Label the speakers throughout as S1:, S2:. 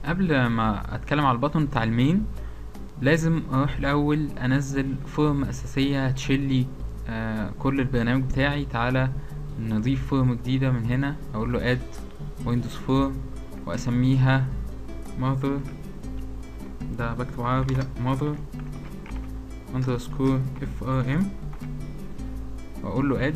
S1: قبل ما اتكلم على البطن بتاع المين، لازم اروح الاول انزل فورم اساسيه هتشيلي كل البرنامج بتاعي. تعالى نضيف فورم جديده من هنا، اقول له اد ويندوز فورم واسميها mother. ده بكتب عربي، لا mother underscore frm، واقول له اد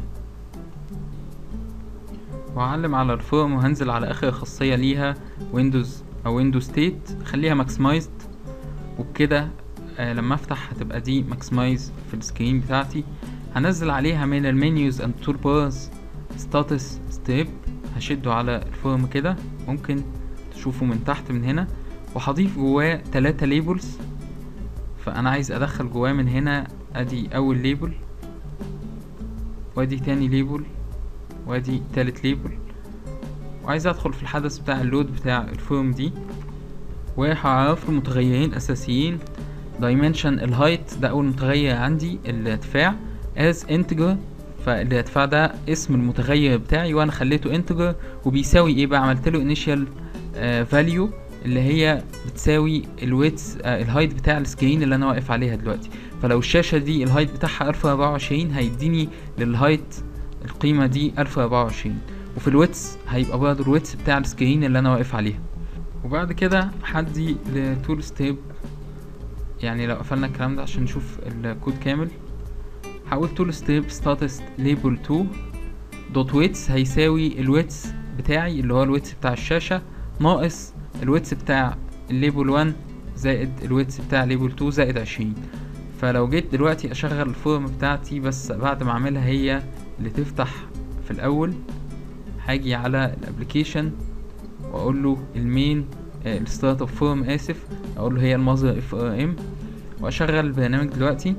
S1: وهعلم على الفورم وهنزل على اخر خاصيه ليها ويندوز او ويندوز ستيت، خليها ماكسمايزد. وبكده لما افتح هتبقى دي ماكسمايز في السكرين بتاعتي. هنزل عليها من المنيوز اند تول بارز ستاتس ستيب، هشده على الفورم كده، ممكن تشوفه من تحت من هنا، وهضيف جواه 3 ليبلز. فانا عايز ادخل جواه من هنا، ادي اول ليبل، وادي تاني ليبل، وادي تالت ليبل. وعايز ادخل في الحدث بتاع اللود بتاع الفورم دي، وهعرف له متغيرين اساسيين. dimension الهايت ده اول متغير عندي، الارتفاع as integer، فالارتفاع ده اسم المتغير بتاعي وانا خليته integer. وبيساوي ايه بقى؟ عملت له initial value اللي هي بتساوي الويتس الهايت بتاع السكرين اللي انا واقف عليها دلوقتي. فلو الشاشه دي الهايت بتاعها 1024 هيديني للهايت القيمه دي 1024، وفي الويتس هيبقى برضه الويتس بتاع السكرين اللي انا واقف عليها. وبعد كده هدي لتول ستيب، يعني لو قفلنا الكلام ده عشان نشوف الكود كامل، هقول تول ستيب ستاتس ليبل 2 دوت ويتس هيساوي الويتس بتاعي اللي هو الويتس بتاع الشاشة ناقص الويتس بتاع الليبل 1 زائد الويتس بتاع ليبل 2 زائد 20. فلو جيت دلوقتي اشغل الفورم بتاعتي، بس بعد ما اعملها هي اللي تفتح في الاول، هاجي على الابليكيشن واقول له المين الستارت اوف فورم، اسف، اقول له هي المصدر اف ار ام، واشغل البرنامج دلوقتي.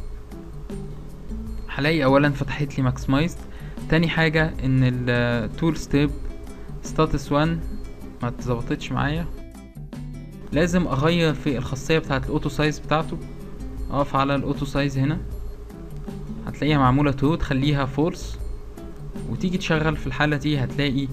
S1: هلاقي اولا فتحت لي ماكسمايزد. تاني حاجه ان التول ستيب ستاتس 1 ما اتظبطتش معايا، لازم اغير في الخاصيه بتاعه الاوتو سايز بتاعته. اقف على الاوتو سايز هنا، هتلاقيها معموله ترو، تخليها فورس، وتيجي تشغل. في الحاله دي هتلاقي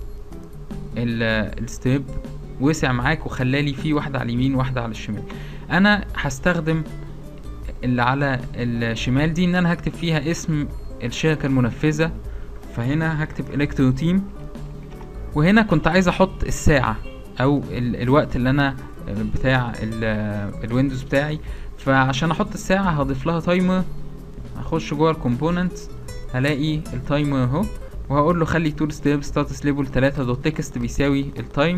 S1: الستيب وسع معاك وخلالي فيه واحدة على اليمين واحدة على الشمال. انا هستخدم اللي على الشمال دي ان انا هكتب فيها اسم الشركة المنفذة، فهنا هكتب الكترو تيم. وهنا كنت عايز احط الساعة او الوقت اللي انا بتاع الويندوز بتاعي، فعشان احط الساعة هضيف لها تايمر. هخش جوه الكومبوننت هلاقي التايمر اهو، وهقول له خلي تول ستيب ستاتس ليبل 3 دوت تكست بيساوي التايم.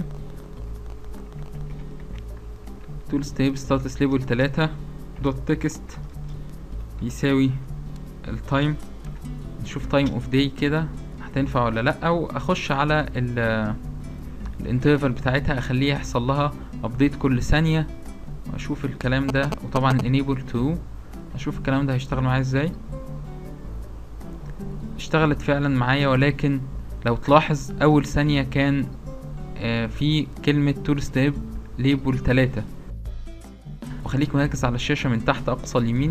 S1: تول ستيب ستاتس ليبل 3 دوت تكست بيساوي التايم. نشوف تايم اوف داي كده هتنفع ولا لا، او اخش على الانترفال بتاعتها اخليها يحصل لها ابديت كل ثانيه واشوف الكلام ده. وطبعا enable to اشوف الكلام ده هيشتغل معايا ازاي. اشتغلت فعلا معايا، ولكن لو تلاحظ اول ثانيه كان في كلمه تول ستيب ليبل 3. وخليك مركز على الشاشه من تحت اقصى اليمين.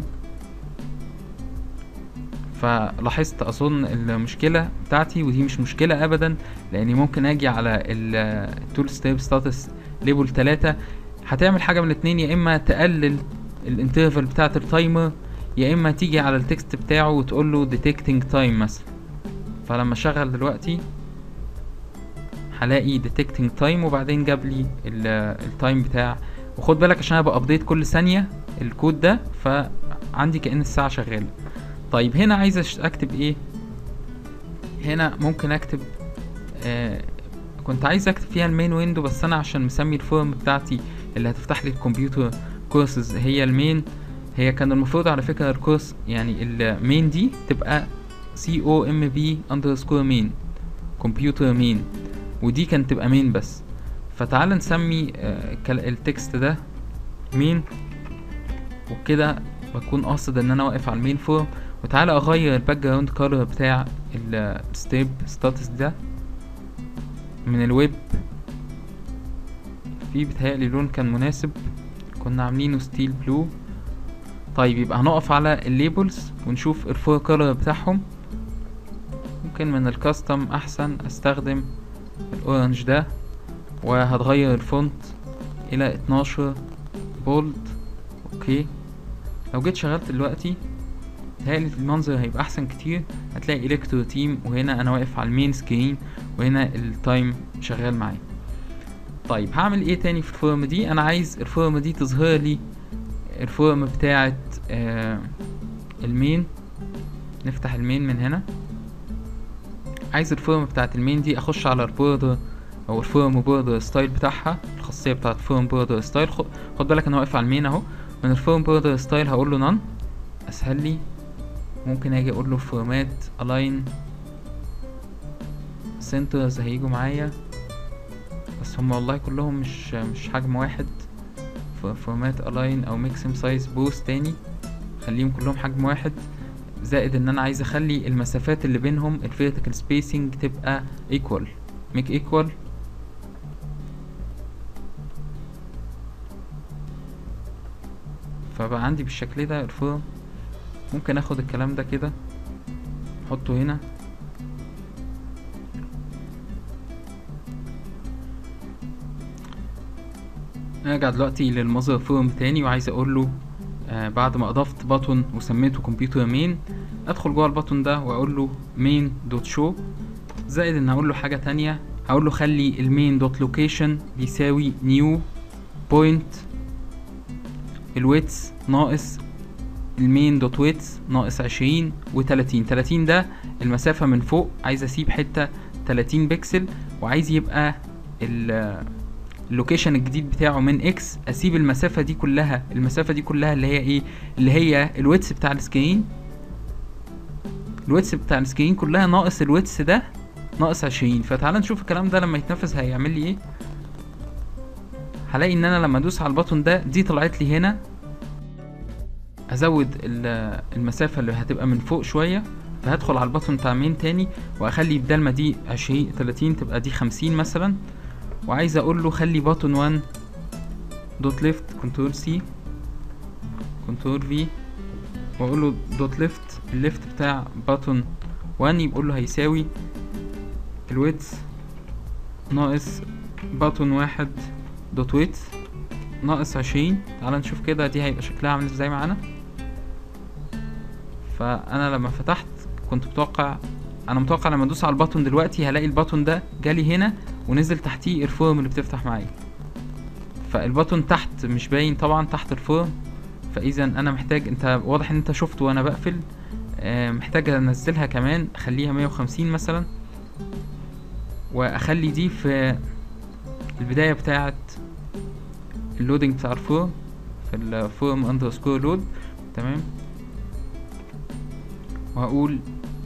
S1: فلاحظت اظن المشكله بتاعتي، ودي مش مشكله ابدا، لاني ممكن اجي على التول ستيب ستاتس ليبل 3 هتعمل حاجه من الاتنين، يا اما تقلل الانترفال بتاعه التايمر، يا اما تيجي على التكست بتاعه وتقول له detecting time مثلا. فلما اشغل دلوقتي هلاقي detecting time، وبعدين جاب لي التايم بتاع. وخد بالك عشان انا بابديت كل ثانيه الكود ده، فعندي كأن الساعه شغاله. طيب هنا عايز اكتب ايه؟ هنا ممكن اكتب كنت عايز اكتب فيها المين ويندو، بس انا عشان مسمي الفورم بتاعتي اللي هتفتح لي الكمبيوتر كورسز هي المين. هي كان المفروض على فكرة الكورس يعني المين دي تبقى COMP_main كمبيوتر مين، ودي كانت تبقى مين بس. فتعال نسمي التكست ده مين، وبكده بكون قاصد ان انا واقف على المين فورم. وتعالى اغير الباك جراوند كولر بتاع الستيب ستاتس ده من الويب. في بتهيألي لون كان مناسب، كنا عاملينه ستيل بلو. طيب يبقى هنقف على الليبلز ونشوف الفور كولر بتاعهم. ممكن من الكاستم احسن استخدم الاورنج ده، وهتغير الفونت الى 12 بولد. اوكي، لو جيت شغلت دلوقتي متهيألي المنظر هيبقى احسن كتير. هتلاقي الكترو تيم، وهنا انا واقف على المين سكرين، وهنا التايم شغال معايا. طيب هعمل ايه تاني في الفورم دي؟ انا عايز الفورم دي تظهر لي الفورم بتاعت المين. نفتح المين من هنا. عايز الفورم بتاعت المين دي اخش على البوردر او الفورم بوردر ستايل بتاعها، الخاصيه بتاعت فورم بوردر ستايل. خد بالك انا واقف على المين اهو. من الفورم بوردر ستايل هقول له نون، اسهل لي. ممكن اجي اقول له فورمات الاين سنترز هيجوا معايا، بس هم والله كلهم مش حجم واحد. فورمات الاين او ميكسيم سايز بوث تاني، خليهم كلهم حجم واحد. زائد ان انا عايز اخلي المسافات اللي بينهم الفيرتيكال سبيسنج تبقى ايكوال، ميك ايكوال. فبقى عندي بالشكل ده الفورم. ممكن اخد الكلام ده كده احطه هنا، ارجع دلوقتي للمظهر فورم تاني وعايز اقول له بعد ما اضفت باتون وسميته كمبيوتر مين، ادخل جوه الباتون ده واقول له مين دوت شو. زائد ان هقول له حاجه تانية، هقول له خلي المين دوت لوكيشن بيساوي نيو بوينت الويتس ناقص المين دوت ويتس ناقص 20 و30. 30 ده المسافه من فوق، عايز اسيب حته 30 بكسل، وعايز يبقى اللوكيشن الجديد بتاعه من اكس. اسيب المسافه دي كلها، اللي هي ايه؟ اللي هي الويتس بتاع السكرين، الويتس بتاع السكرين كلها ناقص الويتس ده ناقص 20. فتعال نشوف الكلام ده لما يتنفذ هيعمل لي ايه. هلاقي ان انا لما ادوس على البطن ده دي طلعت لي هنا. ازود المسافه اللي هتبقى من فوق شويه، فهدخل على البطن بتاع مين تاني واخلي بدل ما دي 20 30 تبقى دي 50 مثلا. وعايز اقول له خلي باتون 1 دوت ليفت كنترول سي كنترول في، واقول له دوت ليفت. الليفت بتاع باتون 1 يقول له هيساوي الويدث ناقص باتون 1 دوت ويدث ناقص 20. تعال نشوف كده دي هيبقى شكلها عامل ازاي معانا. فانا لما فتحت كنت متوقع لما ادوس على الباتون دلوقتي هلاقي الباتون ده جالي هنا ونزل تحتيه الفورم اللي بتفتح معايا. فالباتون تحت مش باين طبعا تحت الفورم، فاذا انا محتاج، انت واضح ان انت شفت وانا بقفل، محتاج انزلها كمان، اخليها 150 مثلا، واخلي دي في البداية بتاعة اللودنج بتاع الفورم، في الفورم اندرسكور لود. تمام، وهقول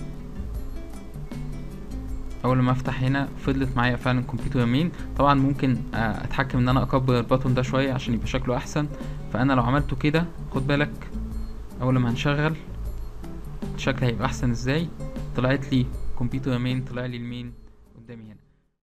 S1: اول ما افتح هنا فضلت معايا فعلا كمبيوتر مين. طبعا ممكن اتحكم ان انا اكبر الباتون ده شويه عشان يبقى شكله احسن. فانا لو عملته كده خد بالك اول ما هنشغل الشكل هيبقى احسن ازاي. طلعت لي كمبيوتر مين، طلع لي المين قدامي هنا.